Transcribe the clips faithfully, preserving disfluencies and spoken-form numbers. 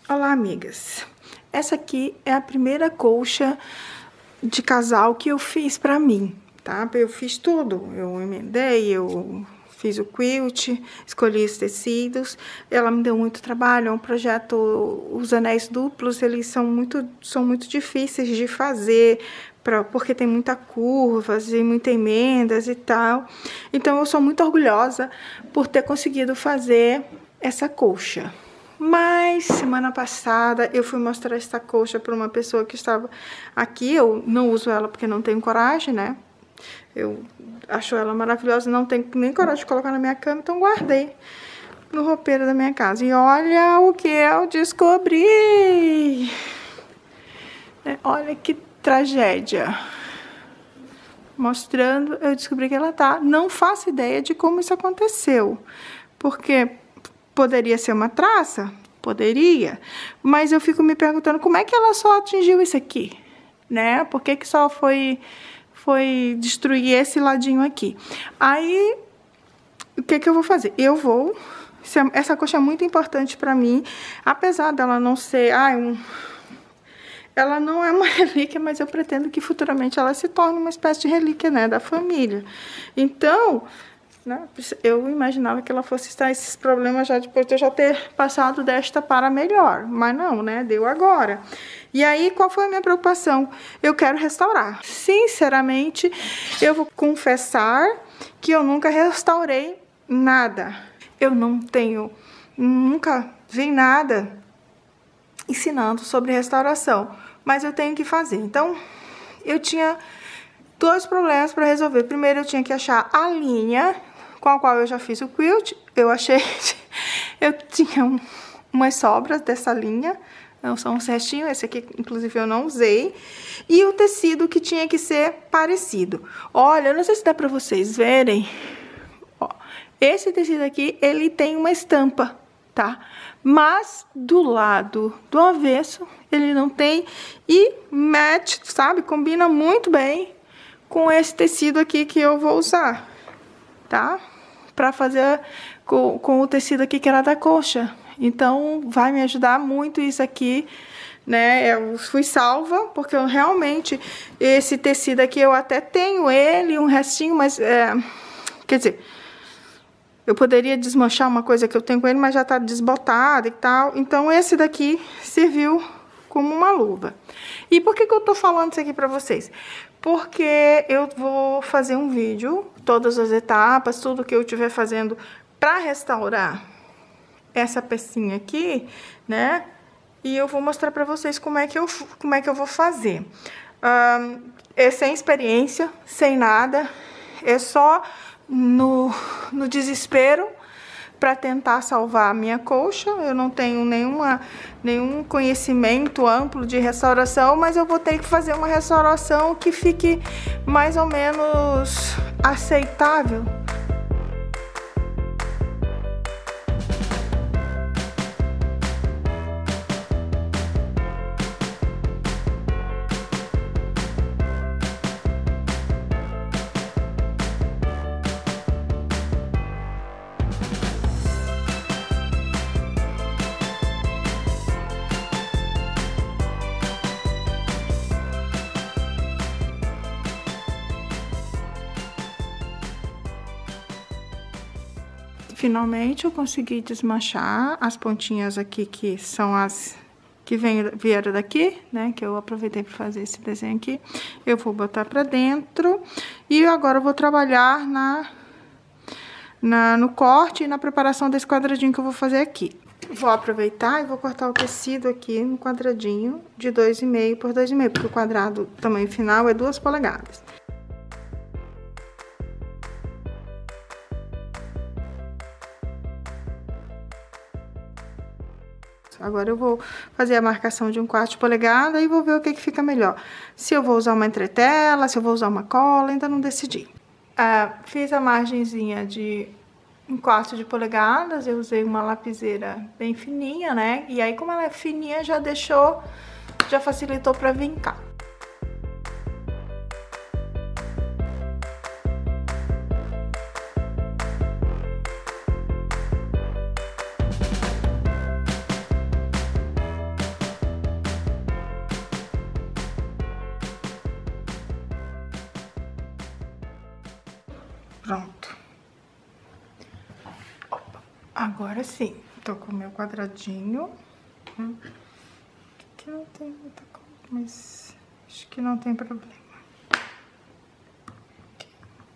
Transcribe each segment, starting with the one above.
Olá, amigas. Essa aqui é a primeira colcha de casal que eu fiz pra mim, tá? Eu fiz tudo. Eu emendei, eu fiz o quilt, escolhi os tecidos. Ela me deu muito trabalho. É um projeto. Os anéis duplos, eles são muito, são muito difíceis de fazer, pra, porque tem muita curvas e muitas emendas e tal. Então, eu sou muito orgulhosa por ter conseguido fazer essa colcha. Mas, semana passada, eu fui mostrar essa colcha para uma pessoa que estava aqui. Eu não uso ela porque não tenho coragem, né? Eu acho ela maravilhosa, não tenho nem coragem de colocar na minha cama, então guardei no roupeiro da minha casa. E olha o que eu descobri! É, olha que tragédia. Mostrando, eu descobri que ela tá. Não faço ideia de como isso aconteceu. Porque poderia ser uma traça? Poderia. Mas eu fico me perguntando como é que ela só atingiu isso aqui, né? Por que que só foi, foi destruir esse ladinho aqui? Aí, o que que eu vou fazer? Eu vou... Essa coxa é muito importante pra mim, apesar dela não ser... Ah, um, ela não é uma relíquia, mas eu pretendo que futuramente ela se torne uma espécie de relíquia, né, da família. Então... eu imaginava que ela fosse estar esses problemas já depois de eu já ter passado desta para melhor, mas não, né? Deu agora. E aí, qual foi a minha preocupação? Eu quero restaurar. Sinceramente, eu vou confessar que eu nunca restaurei nada. Eu não tenho, nunca vi nada ensinando sobre restauração, mas eu tenho que fazer. Então, eu tinha dois problemas para resolver. Primeiro, eu tinha que achar a linha com a qual eu já fiz o quilt. Eu achei... eu tinha um, umas sobras dessa linha. Não são uns restinhos. Esse aqui, inclusive, eu não usei. E o tecido que tinha que ser parecido. Olha, eu não sei se dá pra vocês verem. Ó, esse tecido aqui, ele tem uma estampa, tá? Mas, do lado do avesso, ele não tem. E match, sabe? Combina muito bem com esse tecido aqui que eu vou usar, tá? Pra fazer com, com o tecido aqui que era da colcha. Então, vai me ajudar muito isso aqui, né? Eu fui salva, porque eu realmente, esse tecido aqui, eu até tenho ele, um restinho, mas, é, quer dizer, eu poderia desmanchar uma coisa que eu tenho com ele, mas já tá desbotado e tal. Então, esse daqui serviu como uma luva. E por que que eu tô falando isso aqui pra vocês? Porque eu vou fazer um vídeo, todas as etapas, tudo que eu estiver fazendo para restaurar essa pecinha aqui, né? E eu vou mostrar para vocês como é que eu, como é que eu vou fazer. Um, é sem experiência, sem nada, é só no, no desespero para tentar salvar a minha colcha. Eu não tenho nenhuma, nenhum conhecimento amplo de restauração, mas eu vou ter que fazer uma restauração que fique mais ou menos aceitável. Finalmente, eu consegui desmanchar as pontinhas aqui, que são as que vem, vieram daqui, né? Que eu aproveitei para fazer esse desenho aqui. Eu vou botar para dentro. E agora eu vou trabalhar na, na, no corte e na preparação desse quadradinho que eu vou fazer aqui. Vou aproveitar e vou cortar o tecido aqui no quadradinho de dois e meio por dois e meio, porque o quadrado, o tamanho final, é duas polegadas. Agora eu vou fazer a marcação de um quarto de polegada e vou ver o que que fica melhor. Se eu vou usar uma entretela, se eu vou usar uma cola, ainda não decidi. Ah, fiz a margenzinha de um quarto de polegadas, eu usei uma lapiseira bem fininha, né? E aí, como ela é fininha, já deixou, já facilitou pra vincar. Pronto. Opa. Agora sim, tô com o meu quadradinho. Hum. Aqui não tem muita coisa, mas acho que não tem problema. Okay.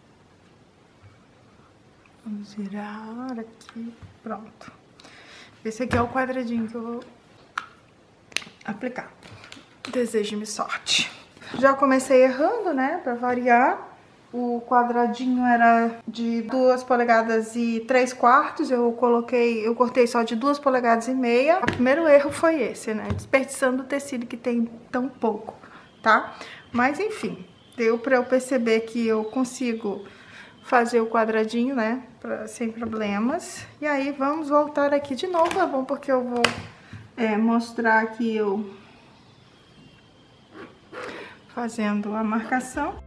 Vamos virar aqui. Pronto. Esse aqui é o quadradinho que eu vou aplicar. Deseje-me sorte. Já comecei errando, né? Pra variar. O quadradinho era de duas polegadas e três quartos. Eu coloquei, eu cortei só de duas polegadas e meia. O primeiro erro foi esse, né? Desperdiçando o tecido que tem tão pouco, tá? Mas enfim, deu pra eu perceber que eu consigo fazer o quadradinho, né? Pra, sem problemas. E aí, vamos voltar aqui de novo. É bom porque eu vou é, mostrar que eu fazendo a marcação.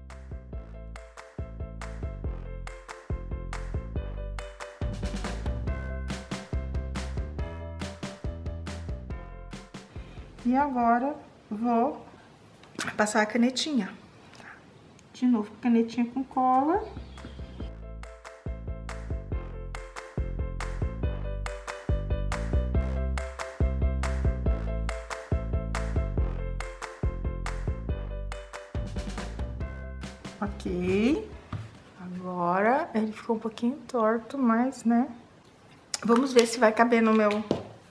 E agora vou passar a canetinha. De novo, canetinha com cola. Ok. Agora ele ficou um pouquinho torto, mas, né? Vamos ver se vai caber no meu...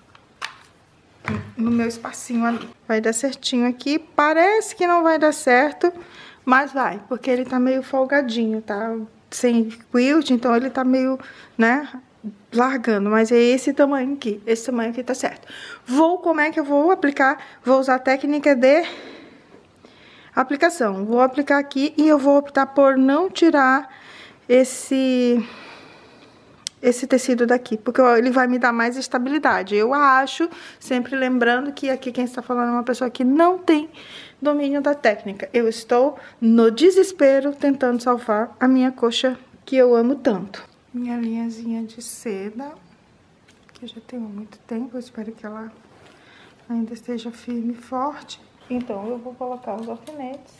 no meu espacinho ali. Vai dar certinho aqui. Parece que não vai dar certo, mas vai, porque ele tá meio folgadinho, tá? Sem quilt, então ele tá meio, né, largando. Mas é esse tamanho aqui. Esse tamanho aqui tá certo. Vou, como é que eu vou aplicar? Vou usar a técnica de aplicação. Vou aplicar aqui e eu vou optar por não tirar esse... esse tecido daqui, porque ele vai me dar mais estabilidade. Eu acho, sempre lembrando que aqui quem está falando é uma pessoa que não tem domínio da técnica. Eu estou no desespero tentando salvar a minha coxa que eu amo tanto. Minha linhazinha de seda, que eu já tenho há muito tempo, eu espero que ela ainda esteja firme e forte. Então, eu vou colocar os alfinetes.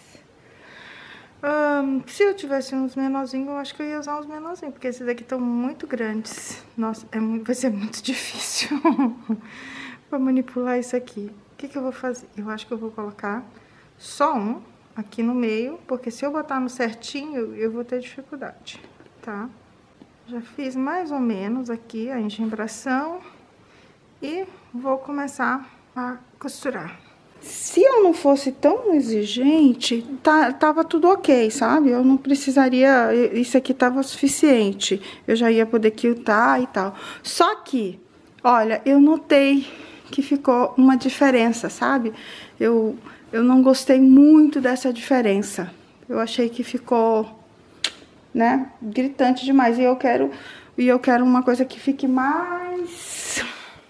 Um, se eu tivesse uns menorzinhos, eu acho que eu ia usar uns menorzinhos, porque esses aqui estão muito grandes. Nossa, é muito, vai ser muito difícil pra manipular isso aqui. O que que eu vou fazer? Eu acho que eu vou colocar só um aqui no meio, porque se eu botar no certinho, eu vou ter dificuldade, tá? Já fiz mais ou menos aqui a engembração e vou começar a costurar. Se eu não fosse tão exigente, tá, tava tudo ok, sabe? Eu não precisaria, isso aqui tava suficiente. Eu já ia poder quiltar e tal. Só que, olha, eu notei que ficou uma diferença, sabe? Eu, eu não gostei muito dessa diferença. Eu achei que ficou, né, gritante demais. E eu quero, e eu quero uma coisa que fique mais...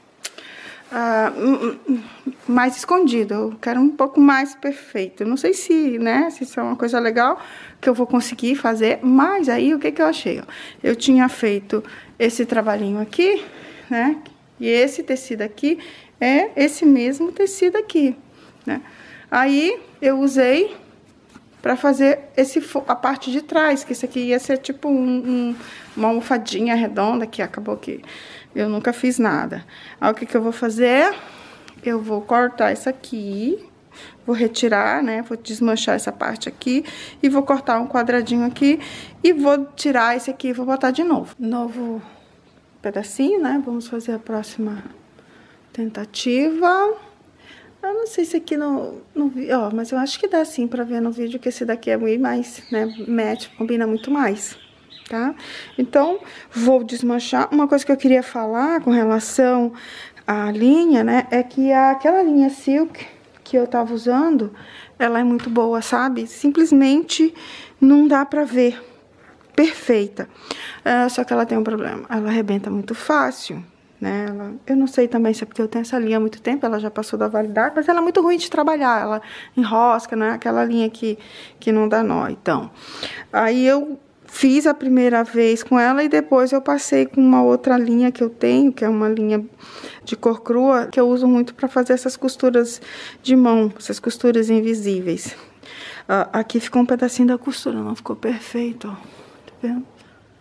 Uh, mais escondido, eu quero um pouco mais perfeito. Eu não sei se, né, se isso é uma coisa legal que eu vou conseguir fazer, mas aí o que que eu achei? Eu tinha feito esse trabalhinho aqui, né, e esse tecido aqui é esse mesmo tecido aqui, né. Aí eu usei para fazer esse, a parte de trás, que isso aqui ia ser tipo um, um, uma almofadinha redonda, que acabou que eu nunca fiz nada. Aí o que que eu vou fazer? Eu vou cortar isso aqui, vou retirar, né? Vou desmanchar essa parte aqui e vou cortar um quadradinho aqui e vou tirar esse aqui e vou botar de novo. Novo pedacinho, né? Vamos fazer a próxima tentativa. Eu não sei se aqui no, no ó, mas eu acho que dá sim pra ver no vídeo que esse daqui é muito mais, né? Match, combina muito mais. Tá? Então, vou desmanchar. Uma coisa que eu queria falar com relação à linha, né, é que aquela linha silk que eu tava usando, ela é muito boa, sabe? Simplesmente não dá pra ver. Perfeita. Uh, só que ela tem um problema. Ela arrebenta muito fácil, né? Ela, eu não sei também se é porque eu tenho essa linha há muito tempo, ela já passou da validade, mas ela é muito ruim de trabalhar. Ela enrosca, né? Aquela linha que, que não dá nó. Então, aí eu... fiz a primeira vez com ela e depois eu passei com uma outra linha que eu tenho, que é uma linha de cor crua, que eu uso muito para fazer essas costuras de mão, essas costuras invisíveis. Uh, aqui ficou um pedacinho da costura, não ficou perfeito, ó. Tá vendo?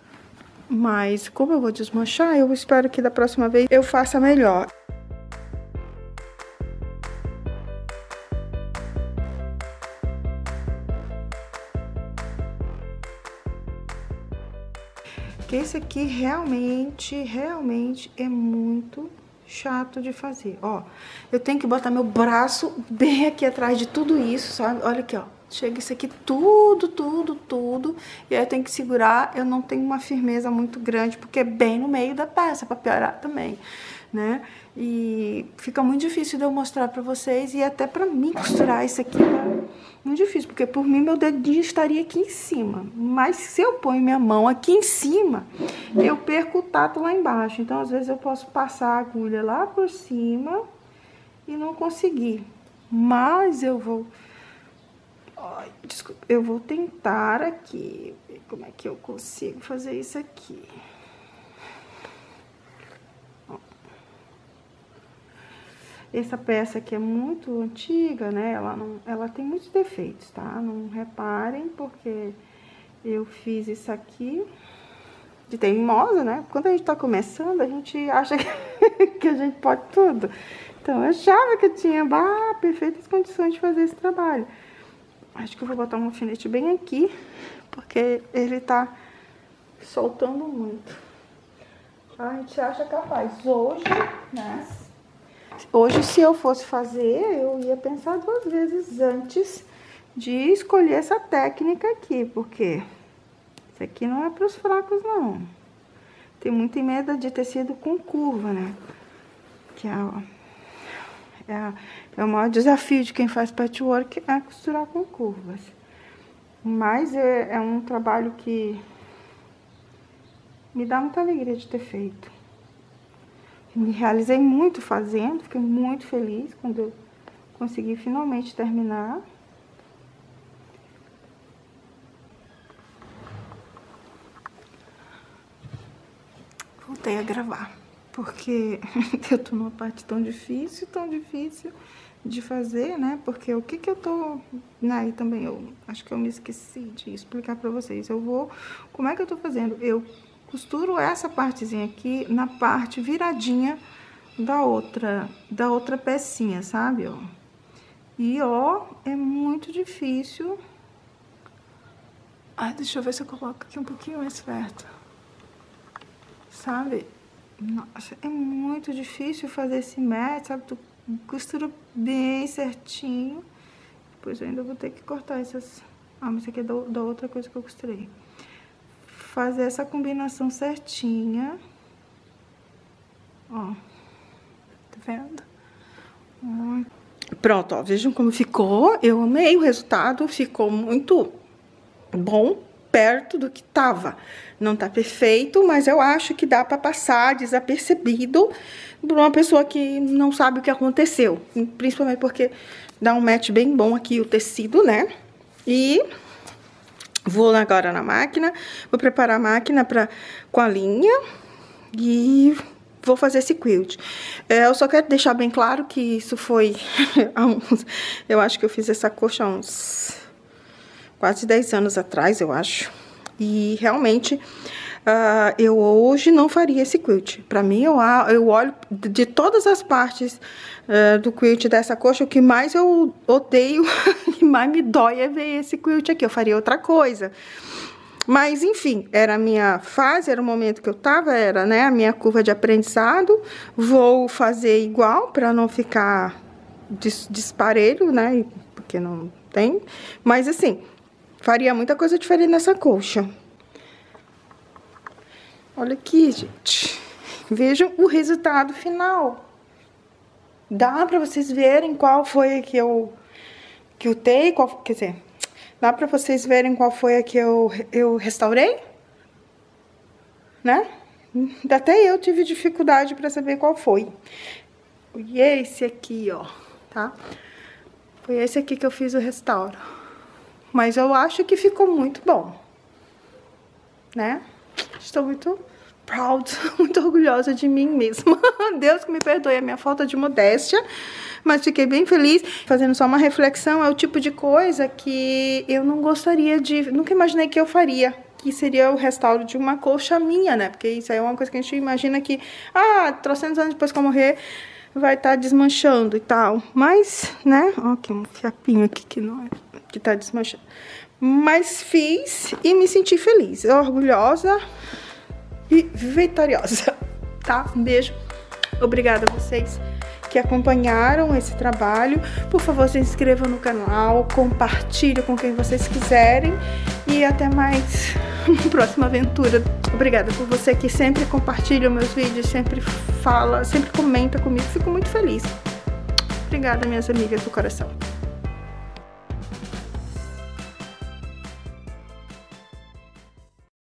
Mas como eu vou desmanchar, eu espero que da próxima vez eu faça melhor. Porque esse aqui realmente, realmente é muito chato de fazer. Ó, eu tenho que botar meu braço bem aqui atrás de tudo isso, sabe? Olha aqui, ó. Chega isso aqui tudo, tudo, tudo. E aí eu tenho que segurar. Eu não tenho uma firmeza muito grande, porque é bem no meio da peça, pra piorar também, né? E fica muito difícil de eu mostrar pra vocês. E até pra mim costurar isso aqui tá muito difícil, porque por mim meu dedinho estaria aqui em cima. Mas se eu ponho minha mão aqui em cima, eu perco o tato lá embaixo. Então, às vezes, eu posso passar a agulha lá por cima e não conseguir. Mas eu vou... Ai, desculpa, eu vou tentar aqui, ver como é que eu consigo fazer isso aqui. Ó. Essa peça aqui é muito antiga, né? Ela, não, ela tem muitos defeitos, tá? Não reparem, porque eu fiz isso aqui de teimosa, né? Quando a gente tá começando, a gente acha que, que a gente pode tudo. Então, eu achava que eu tinha bah, perfeitas condições de fazer esse trabalho. Acho que eu vou botar um alfinete bem aqui, porque ele tá soltando muito. A gente acha capaz. Hoje, né? Hoje, se eu fosse fazer, eu ia pensar duas vezes antes de escolher essa técnica aqui, porque isso aqui não é para os fracos, não. Tem muita medo de tecido com curva, né? Que é, ó, é, a, é o maior desafio de quem faz patchwork, é costurar com curvas. Mas é, é um trabalho que me dá muita alegria de ter feito. Me realizei muito fazendo, fiquei muito feliz quando eu consegui finalmente terminar. Voltei a gravar, porque eu tô numa parte tão difícil, tão difícil de fazer, né? Porque o que que eu tô... Né, e também eu acho que eu me esqueci de explicar pra vocês. Eu vou... Como é que eu tô fazendo? Eu costuro essa partezinha aqui na parte viradinha da outra, da outra pecinha, sabe, ó? E, ó, é muito difícil. Ai, deixa eu ver se eu coloco aqui um pouquinho mais perto. Sabe? Nossa, é muito difícil fazer esse match, sabe? Tu costura bem certinho. Depois eu ainda vou ter que cortar essas... Ah, mas isso aqui é da, da outra coisa que eu costurei. Fazer essa combinação certinha. Ó. Tá vendo? Muito. Pronto, ó. Vejam como ficou. Eu amei o resultado. Ficou muito bom, perto do que tava. Não tá perfeito, mas eu acho que dá pra passar desapercebido por uma pessoa que não sabe o que aconteceu. Principalmente porque dá um match bem bom aqui o tecido, né? E... Vou agora na máquina, vou preparar a máquina pra, com a linha e vou fazer esse quilt. É, eu só quero deixar bem claro que isso foi há uns... Eu acho que eu fiz essa coxa há uns quase dez anos atrás, eu acho. E realmente, uh, eu hoje não faria esse quilt. Pra mim, eu, eu olho de todas as partes uh, do quilt dessa coxa, o que mais eu odeio e mais me dói é ver esse quilt aqui. Eu faria outra coisa. Mas, enfim, era a minha fase, era o momento que eu tava, era, né, a minha curva de aprendizado. Vou fazer igual pra não ficar des disparelho, né, porque não tem. Mas, assim... Faria muita coisa diferente nessa coxa. Olha aqui, gente. Vejam o resultado final. Dá pra vocês verem qual foi a que eu... Que eu tei, qual... Quer dizer... Dá pra vocês verem qual foi a que eu, eu restaurei? Né? Até eu tive dificuldade pra saber qual foi. E esse aqui, ó. Tá? Foi esse aqui que eu fiz o restauro. Mas eu acho que ficou muito bom, né? Estou muito proud, muito orgulhosa de mim mesma. Deus que me perdoe a minha falta de modéstia, mas fiquei bem feliz. Fazendo só uma reflexão, é o tipo de coisa que eu não gostaria de... Nunca imaginei que eu faria, que seria o restauro de uma coxa minha, né? Porque isso aí é uma coisa que a gente imagina que, ah, trocentos anos depois que eu morrer, vai estar tá desmanchando e tal. Mas, né? Ó, aqui um fiapinho aqui que não é, que tá desmanchando. Mas fiz e me senti feliz, orgulhosa e vitoriosa, tá? Um beijo. Obrigada a vocês que acompanharam esse trabalho. Por favor, se inscrevam no canal, compartilhem com quem vocês quiserem e até mais uma próxima aventura. Obrigada por você que sempre compartilha meus vídeos, sempre fala, sempre comenta comigo. Fico muito feliz. Obrigada, minhas amigas do coração.